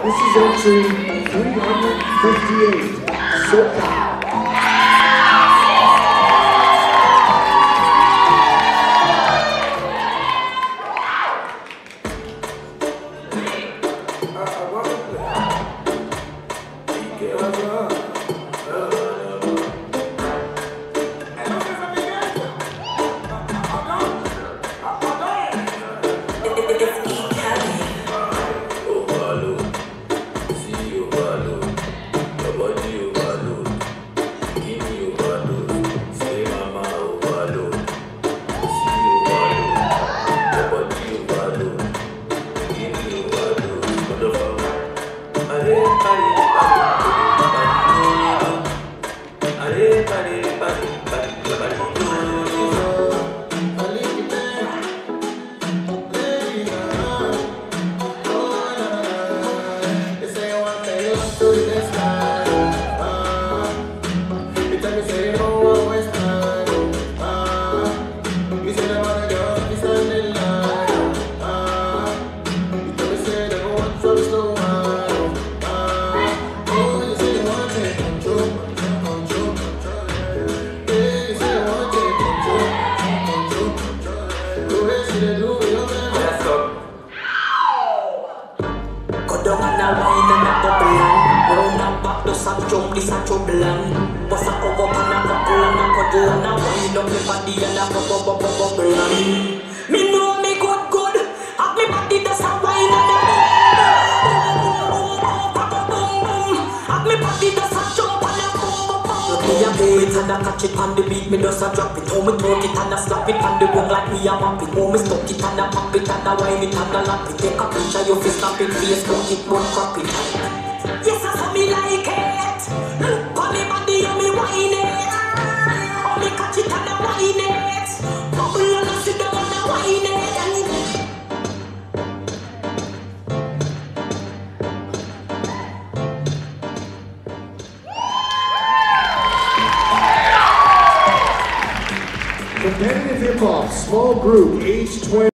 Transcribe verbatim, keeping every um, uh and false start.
This is entry three hundred fifty-eight, Soca. Jump this a trouble and bust a cover pan a couple and a cuddle and a wind up me body and a bubble bubble bubble and me know me good good have me body just a wine and a boom boom boom boom boom have me body just a jump and a boom boom boom me a do it and a catch it on the beat me just a drop it how me twerk it and a slap it on the boom like me a map it how me stuck it and a pop it and a wine it and a lap it take a picture your face snap it face cut it one crop it yes I saw me like it. Look on me body and me wine it. Oh me catch it and I wine it. Bubble and I sit down and I wine it. Competitive hip hop, small group, age twenty.